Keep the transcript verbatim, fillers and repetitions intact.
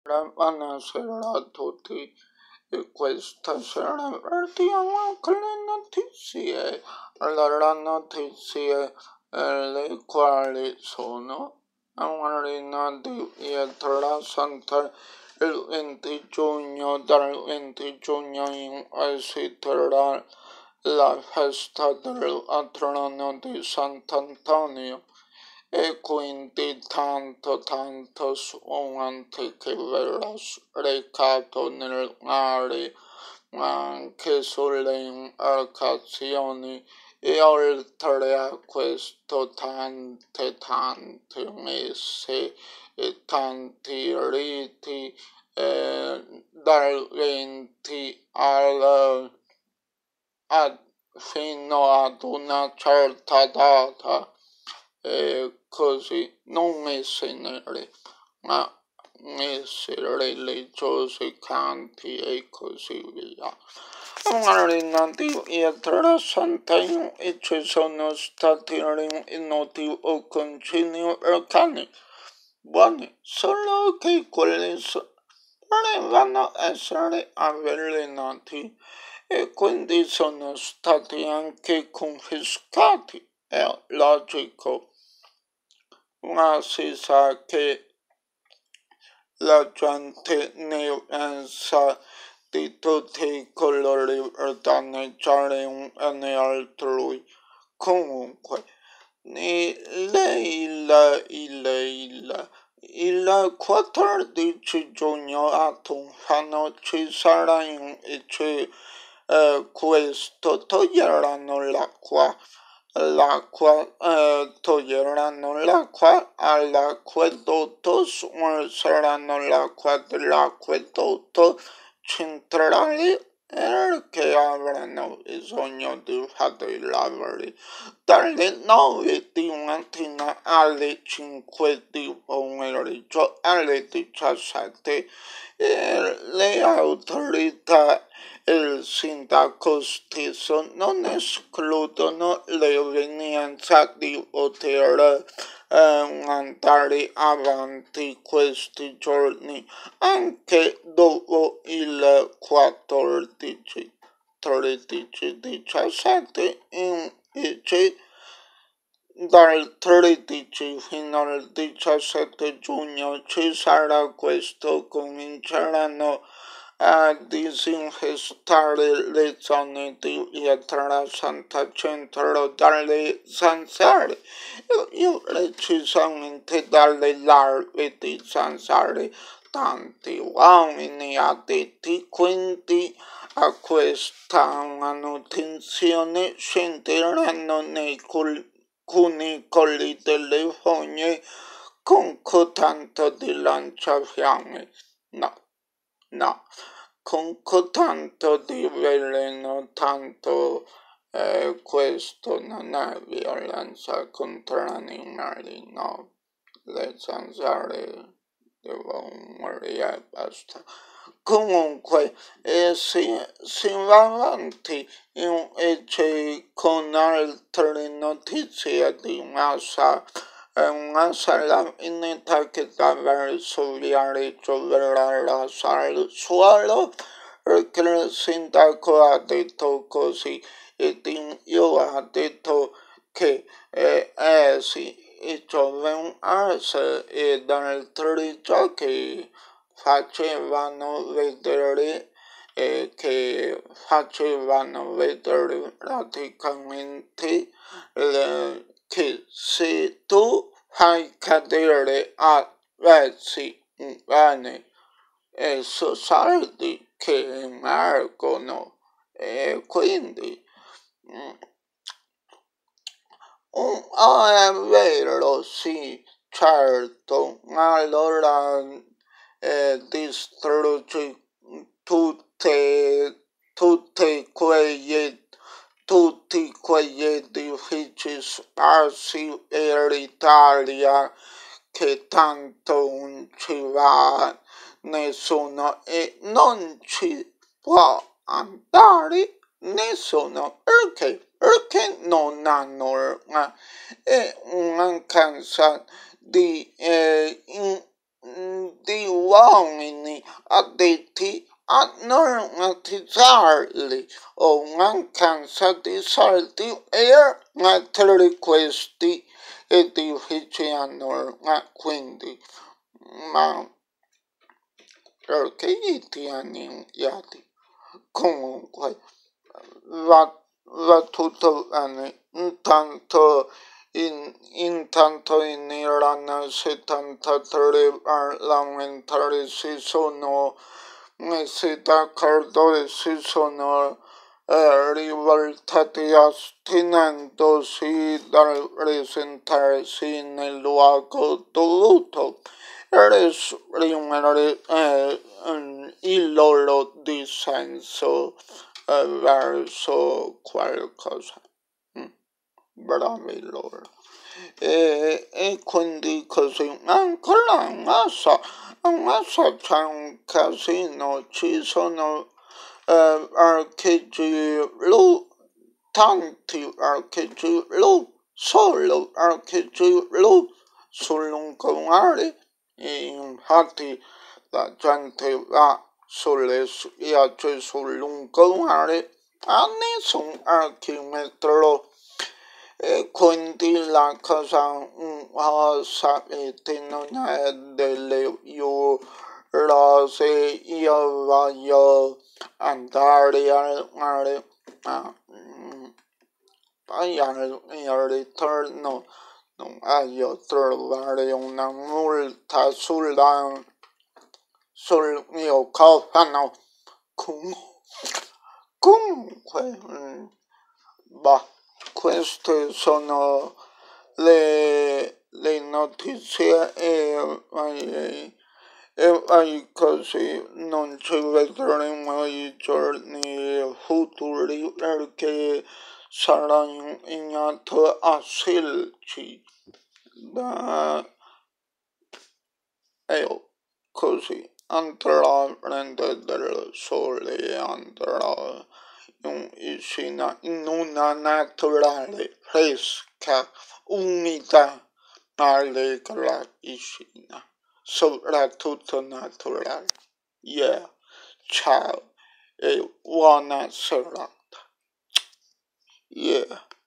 Buonasera a tutti, e questa sera partiamo con le notizie. Allora, notizie eh, le quali sono a Marina di Pietra Santa il venti giugno, dal venti giugno in, eh, si terrà la festa del patrono di Sant'Antonio. E quindi tanto tanto suonante che verrà recato nel mare, ma anche sulle imbarcazioni, e oltre a questo tante tante messe e tanti riti eh, dal venti al, a, fino ad una certa data. E così, non messe nere, ma messe religiose, canti e così via. Marina di Pietra Santa e ci sono stati noti o concini vulcani buoni, solo che quelli potevano essere avvelenati e quindi sono stati anche confiscati. È logico, ma si sa che la gente ne pensa di tutti i colori per danneggiare un bene altrui. Comunque, il, il, il, il, il quattordici giugno a Tunfano ci sarà invece eh, questo, toglieranno l'acqua. L'acqua, eh, toglieranno l'acqua all'acquedotto, smonteranno l'acqua dell'acquedotto centrale perché avranno bisogno di fare i lavori dalle nove di mattina alle cinque di pomeriggio alle diciassette. E le autorità e il sindaco stesso non escludono l'evenienza di poter eh, andare avanti questi giorni anche dopo il quattordici, tredici, diciassette, invece dal tredici fino al diciassette giugno ci sarà questo, cominceranno a disinfestare le zone di Pietra Santa Centro dalle zanzare, io precisamente dalle larve di zanzare. Tanti uomini addetti quindi a questa manutenzione scenderanno nei cunicoli delle fogne con cotanto di lanciafiamme. No, no, con cotanto di veleno, tanto eh, questo non è violenza contro animali, no, le zanzare devono morire e basta. Comunque eh, si, si va avanti invece con altre notizie di massa. È una salinità che attraverso Viareggio verrà rasare il suolo perché il sindaco ha detto così ed io ha detto che eh, eh sì, i giovani e altri giochi facevano vedere eh, che facevano vedere praticamente eh, che se tu fai cadere a pezzi un bene e so saldi che emergono e quindi mm, oh, è vero, sì, certo, ma allora eh, distruggi tutte, tutte quegli, tutti quegli edifici sparsi per l'Italia che tanto non ci va nessuno e non ci può andare nessuno perché perché non hanno eh, mancanza di eh, in, di uomini addetti a normatizzarli o mancanza di soldi per mettere questi edifici a norma. Quindi, ma perché gli tieni inviati? Comunque, va, va tutto bene. Intanto in, intanto in Iran settantatré parlamentari si sono messi d'accordo e si sono eh, rivoltati astenendosi dal presentarsi nel luogo dovuto per esprimere eh, il loro dissenso eh, verso qualcosa. Mm, bravi loro. E, e quindi così anche la massa, la massa c'è un casino, ci sono eh, archeggi blu, tanti archeggi blu, solo archeggi blu sul lungomare, e infatti la gente va sulle spiagge sul lungomare a nessun archimetro. E quindi la cosa uh, sapete non è delle io rose, io voglio andare al mare, ma mm, poi al mio ritorno non voglio trovare una multa sulla, sul mio cofano. Com- comunque, mm, bah. Queste sono le, le notizie e, e, e così non ci vedremo i giorni futuri perché sarò impegnato a Silci da, e così andrò a prendere del sole, andrò in piscina, in una naturale, fresca, umida, allegra piscina, soprattutto naturale. Yeah, ciao e buona serata. Yeah.